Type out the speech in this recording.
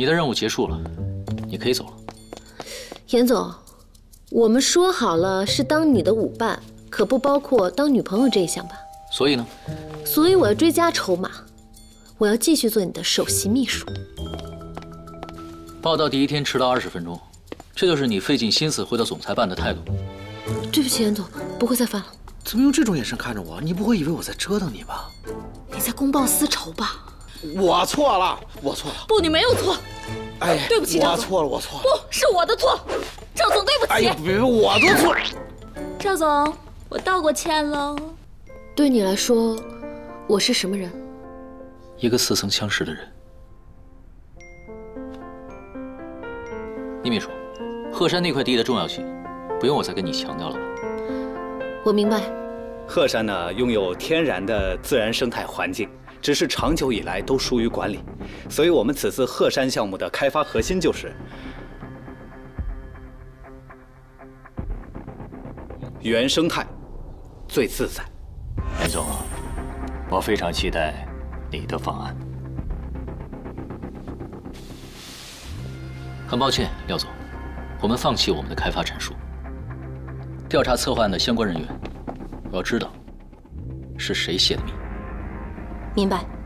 你的任务结束了，你可以走了。 严总，我们说好了是当你的舞伴，可不包括当女朋友这一项吧？ 所以呢？ 所以我要追加筹码，我要继续做你的首席秘书。 报道第一天迟到20分钟，这就是你费尽心思回到总裁办的态度。 对不起，严总，不会再犯了。 怎么用这种眼神看着我？你不会以为我在折腾你吧？ 你在公报私仇吧？ 我错了，我错了。 不，你没有错。 哎， 对不起， 我错了，我错了。 不是我的错，赵总，对不起。 哎呀，别，我的错。 赵总，我道过歉了。 对你来说，我是什么人？ 一个似曾相识的人。倪秘书，鹤山那块地的重要性，不用我再跟你强调了吧？ 我明白。 鹤山呢，拥有天然的自然生态环境，只是长久以来都疏于管理，所以我们此次鹤山项目的开发核心就是原生态最自在。 严总，我非常期待你的方案。 很抱歉，廖总，我们放弃我们的开发战术。调查策划案的相关人员，我要知道是谁泄的密。 明白。